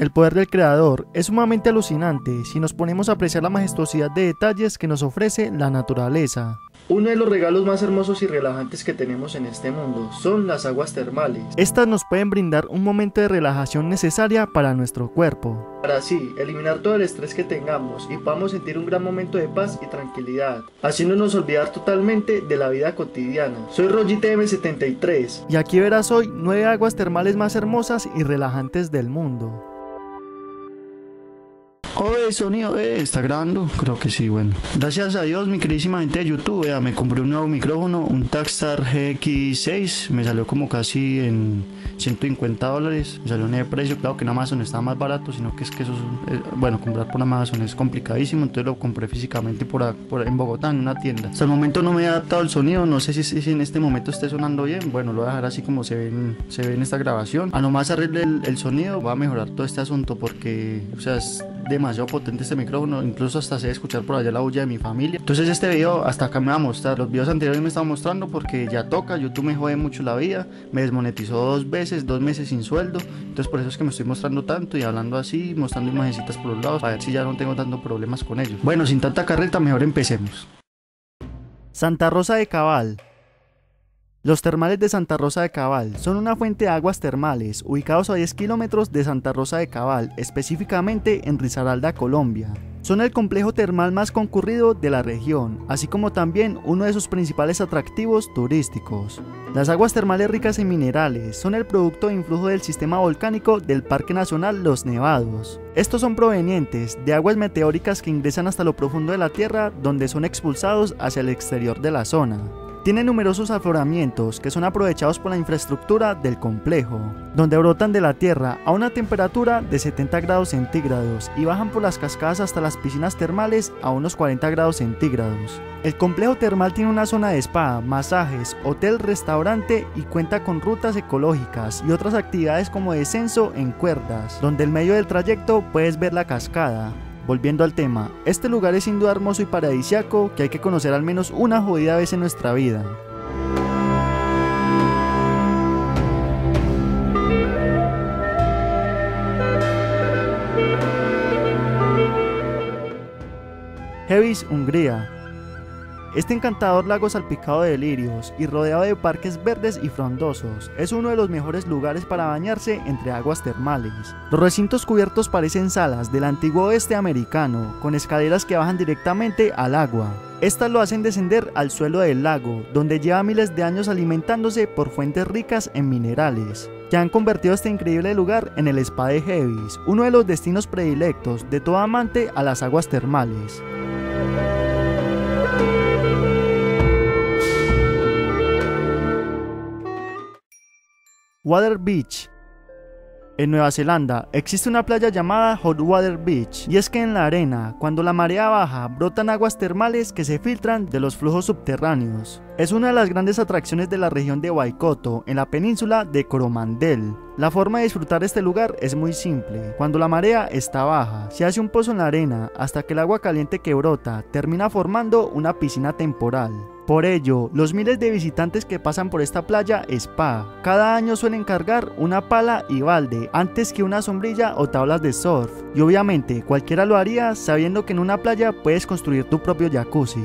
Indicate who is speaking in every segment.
Speaker 1: El poder del creador es sumamente alucinante si nos ponemos a apreciar la majestuosidad de detalles que nos ofrece la naturaleza. Uno de los regalos más hermosos y relajantes que tenemos en este mundo son las aguas termales. Estas nos pueden brindar un momento de relajación necesaria para nuestro cuerpo, para así eliminar todo el estrés que tengamos y podamos sentir un gran momento de paz y tranquilidad, haciéndonos olvidar totalmente de la vida cotidiana. Soy RogiTM73 y aquí verás hoy 9 aguas termales más hermosas y relajantes del mundo.
Speaker 2: Oye, sonido, ¿está grabando? Creo que sí, bueno. Gracias a Dios, mi queridísima gente de YouTube, me compré un nuevo micrófono, un Takstar GX6, me salió como casi en $150, me salió en el precio, claro que en Amazon estaba más barato, sino que eso es, bueno, comprar por Amazon es complicadísimo, entonces lo compré físicamente en Bogotá, en una tienda. Hasta el momento no me he adaptado al sonido, no sé si en este momento esté sonando bien, bueno, lo voy a dejar así como se ve en esta grabación. A nomás arregle el sonido, va a mejorar todo este asunto porque, o sea, es demasiado potente este micrófono, incluso hasta sé escuchar por allá la bulla de mi familia. Entonces este video hasta acá me va a mostrar, los videos anteriores me estaba mostrando porque ya toca, YouTube me jode mucho la vida, me desmonetizó 2 veces, 2 meses sin sueldo, entonces por eso es que me estoy mostrando tanto y hablando así, mostrando imagencitas por los lados, para ver si ya no tengo tantos problemas con ellos. Bueno, sin tanta carreta, mejor empecemos.
Speaker 1: Santa Rosa de Cabal. Los termales de Santa Rosa de Cabal son una fuente de aguas termales ubicados a 10 kilómetros de Santa Rosa de Cabal, específicamente en Risaralda, Colombia. Son el complejo termal más concurrido de la región, así como también uno de sus principales atractivos turísticos. Las aguas termales ricas en minerales son el producto de influjo del sistema volcánico del Parque Nacional Los Nevados. Estos son provenientes de aguas meteóricas que ingresan hasta lo profundo de la tierra, donde son expulsados hacia el exterior de la zona. Tiene numerosos afloramientos que son aprovechados por la infraestructura del complejo, donde brotan de la tierra a una temperatura de 70 grados centígrados y bajan por las cascadas hasta las piscinas termales a unos 40 grados centígrados. El complejo termal tiene una zona de spa, masajes, hotel, restaurante y cuenta con rutas ecológicas y otras actividades como descenso en cuerdas, donde en medio del trayecto puedes ver la cascada. Volviendo al tema, este lugar es sin duda hermoso y paradisíaco que hay que conocer al menos una jodida vez en nuestra vida. Hevis, Hungría. Este encantador lago salpicado de lirios y rodeado de parques verdes y frondosos es uno de los mejores lugares para bañarse entre aguas termales. Los recintos cubiertos parecen salas del antiguo oeste americano, con escaleras que bajan directamente al agua. Estas lo hacen descender al suelo del lago, donde lleva miles de años alimentándose por fuentes ricas en minerales, que han convertido este increíble lugar en el spa de Hevis, uno de los destinos predilectos de todo amante a las aguas termales. Water Beach. En Nueva Zelanda existe una playa llamada Hot Water Beach, y es que en la arena, cuando la marea baja, brotan aguas termales que se filtran de los flujos subterráneos. Es una de las grandes atracciones de la región de Waikato, en la península de Coromandel. La forma de disfrutar este lugar es muy simple. Cuando la marea está baja, se hace un pozo en la arena hasta que el agua caliente que brota termina formando una piscina temporal. Por ello, los miles de visitantes que pasan por esta playa spa cada año suelen cargar una pala y balde antes que una sombrilla o tablas de surf, y obviamente cualquiera lo haría sabiendo que en una playa puedes construir tu propio jacuzzi.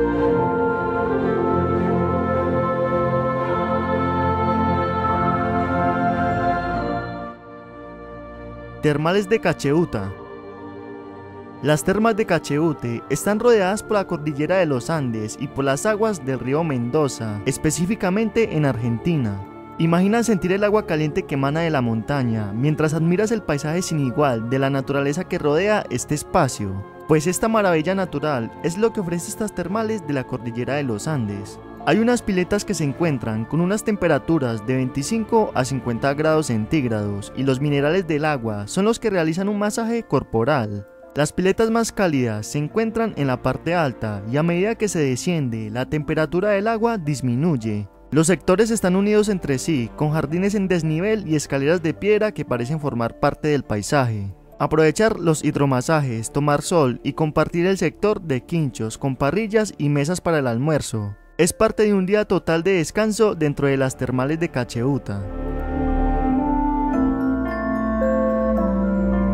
Speaker 1: Termales de Cacheuta. Las termas de Cacheute están rodeadas por la cordillera de los Andes y por las aguas del río Mendoza, específicamente en Argentina. Imagina sentir el agua caliente que emana de la montaña, mientras admiras el paisaje sin igual de la naturaleza que rodea este espacio. Pues esta maravilla natural es lo que ofrece estas termales de la cordillera de los Andes. Hay unas piletas que se encuentran con unas temperaturas de 25 a 50 grados centígrados y los minerales del agua son los que realizan un masaje corporal. Las piletas más cálidas se encuentran en la parte alta y a medida que se desciende, la temperatura del agua disminuye. Los sectores están unidos entre sí, con jardines en desnivel y escaleras de piedra que parecen formar parte del paisaje. Aprovechar los hidromasajes, tomar sol y compartir el sector de quinchos con parrillas y mesas para el almuerzo. Es parte de un día total de descanso dentro de las termales de Cacheuta.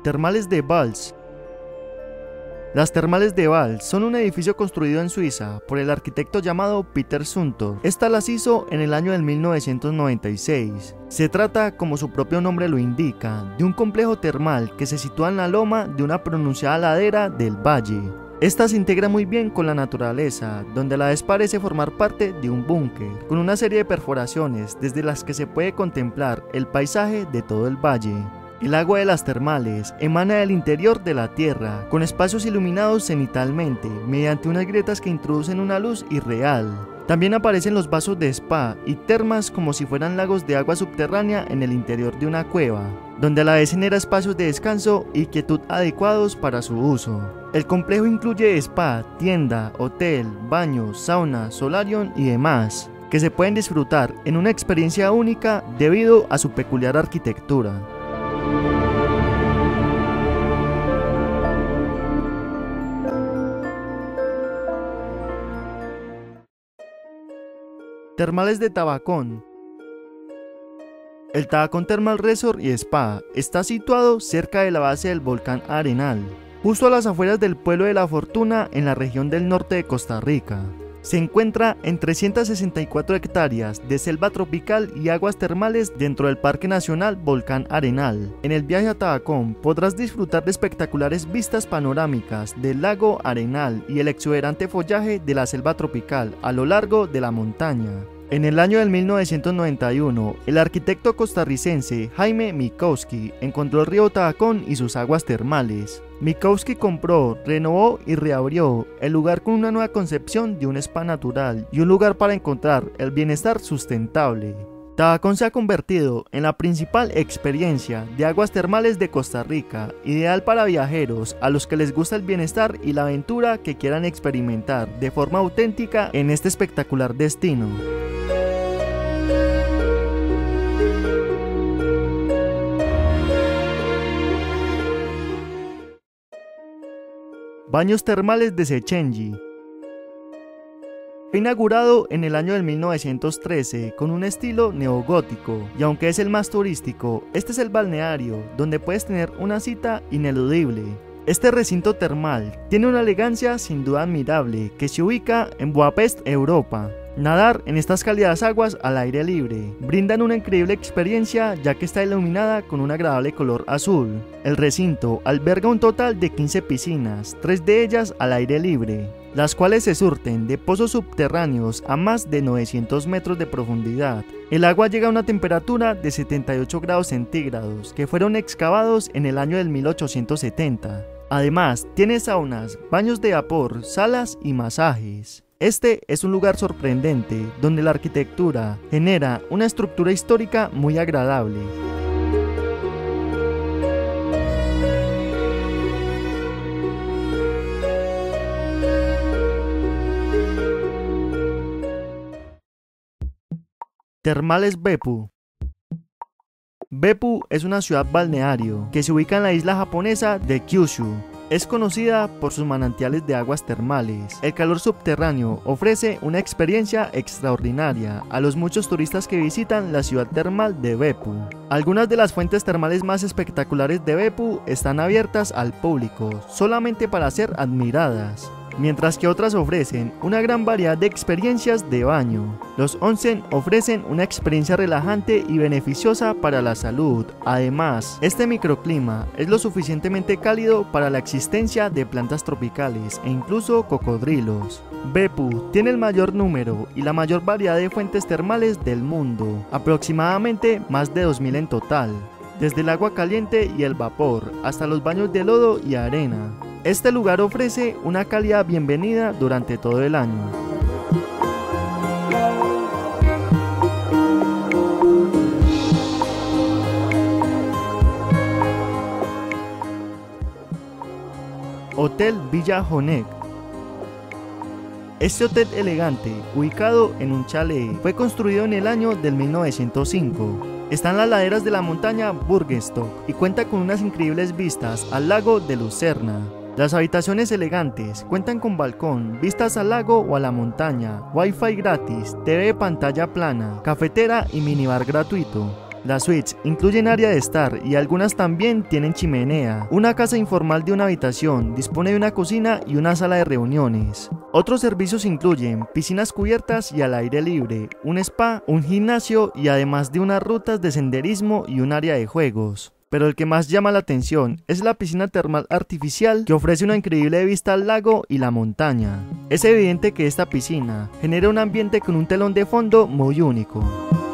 Speaker 1: Termales de Valls. Las termales de Valls son un edificio construido en Suiza por el arquitecto llamado Peter Zumthor. Esta las hizo en el año del 1996. Se trata, como su propio nombre lo indica, de un complejo termal que se sitúa en la loma de una pronunciada ladera del valle. Esta se integra muy bien con la naturaleza, donde a la vez parece formar parte de un búnker, con una serie de perforaciones desde las que se puede contemplar el paisaje de todo el valle. El agua de las termales emana del interior de la tierra, con espacios iluminados cenitalmente, mediante unas grietas que introducen una luz irreal. También aparecen los vasos de spa y termas como si fueran lagos de agua subterránea en el interior de una cueva, donde a la vez genera espacios de descanso y quietud adecuados para su uso. El complejo incluye spa, tienda, hotel, baño, sauna, solarium y demás, que se pueden disfrutar en una experiencia única debido a su peculiar arquitectura. Termales de Tabacón. El Tabacón Thermal Resort y Spa está situado cerca de la base del volcán Arenal, justo a las afueras del pueblo de La Fortuna en la región del norte de Costa Rica. Se encuentra en 364 hectáreas de selva tropical y aguas termales dentro del Parque Nacional Volcán Arenal. En el viaje a Tabacón podrás disfrutar de espectaculares vistas panorámicas del lago Arenal y el exuberante follaje de la selva tropical a lo largo de la montaña. En el año del 1991, el arquitecto costarricense Jaime Mikowski encontró el río Tabacón y sus aguas termales. Mikowski compró, renovó y reabrió el lugar con una nueva concepción de un spa natural y un lugar para encontrar el bienestar sustentable. Tabacón se ha convertido en la principal experiencia de aguas termales de Costa Rica, ideal para viajeros a los que les gusta el bienestar y la aventura que quieran experimentar de forma auténtica en este espectacular destino. Baños termales de Sechenyi. Fue inaugurado en el año del 1913 con un estilo neogótico, y aunque es el más turístico, este es el balneario donde puedes tener una cita ineludible. Este recinto termal tiene una elegancia sin duda admirable que se ubica en Budapest, Europa. Nadar en estas cálidas aguas al aire libre brindan una increíble experiencia, ya que está iluminada con un agradable color azul. El recinto alberga un total de 15 piscinas, 3 de ellas al aire libre, las cuales se surten de pozos subterráneos a más de 900 metros de profundidad. El agua llega a una temperatura de 78 grados centígrados que fueron excavados en el año del 1870. Además, tiene saunas, baños de vapor, salas y masajes. Este es un lugar sorprendente, donde la arquitectura genera una estructura histórica muy agradable. Termales Beppu. Beppu es una ciudad balneario que se ubica en la isla japonesa de Kyushu. Es conocida por sus manantiales de aguas termales. El calor subterráneo ofrece una experiencia extraordinaria a los muchos turistas que visitan la ciudad termal de Beppu. Algunas de las fuentes termales más espectaculares de Beppu están abiertas al público, solamente para ser admiradas, mientras que otras ofrecen una gran variedad de experiencias de baño. Los onsen ofrecen una experiencia relajante y beneficiosa para la salud. Además, este microclima es lo suficientemente cálido para la existencia de plantas tropicales e incluso cocodrilos. Beppu tiene el mayor número y la mayor variedad de fuentes termales del mundo, aproximadamente más de 2000 en total, desde el agua caliente y el vapor hasta los baños de lodo y arena. Este lugar ofrece una cálida bienvenida durante todo el año. Hotel Villa Honeck. Este hotel elegante, ubicado en un chalet, fue construido en el año del 1905. Está en las laderas de la montaña Burgenstock y cuenta con unas increíbles vistas al lago de Lucerna. Las habitaciones elegantes cuentan con balcón, vistas al lago o a la montaña, wifi gratis, TV de pantalla plana, cafetera y minibar gratuito. Las suites incluyen área de estar y algunas también tienen chimenea. Una casa informal de una habitación dispone de una cocina y una sala de reuniones. Otros servicios incluyen piscinas cubiertas y al aire libre, un spa, un gimnasio y además de unas rutas de senderismo y un área de juegos. Pero el que más llama la atención es la piscina termal artificial, que ofrece una increíble vista al lago y la montaña. Es evidente que esta piscina genera un ambiente con un telón de fondo muy único.